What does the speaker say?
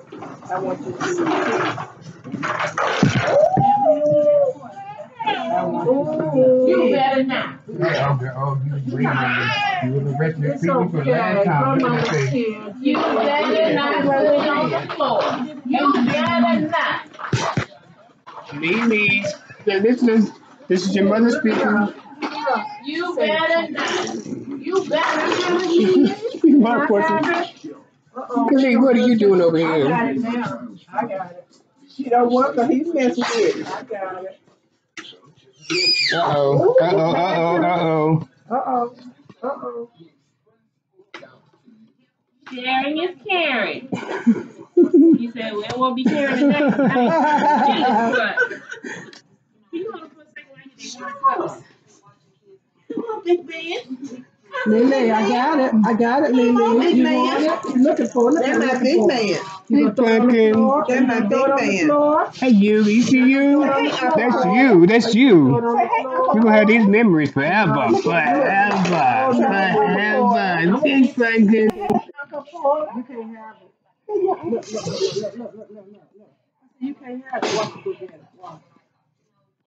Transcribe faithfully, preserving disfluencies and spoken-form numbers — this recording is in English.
I want you to repeat. You better not. Oh, oh, you waiting on me. You were the rest of the people for last time. What did I say? You better not put it on the floor. You better not. Mimi, listen. This is your mother speaking. You better not. You better not. My portion. Khalid, what are you doing over here? I got it now. I got it. She don't want to. He's messing with it. I got it. Uh-oh. Uh-oh. Uh-oh. Uh-oh. Uh-oh. Uh-oh. Sharing is caring. You said, well, it won't be caring today. Jealous, but you want to put a second like they want close. Come on, big man. Lily, I got it. I got it, Lily. You want it? You're looking for it. That's my big man. Hey, Pumpkin. That's my big man. Hey, you. You see you? That's you. That's you. We're going to have these memories forever. Forever. Forever. Big Pumpkin. You can't have it. Look, look, look, look, look, look, look, look. You can't have it. Watch it go together.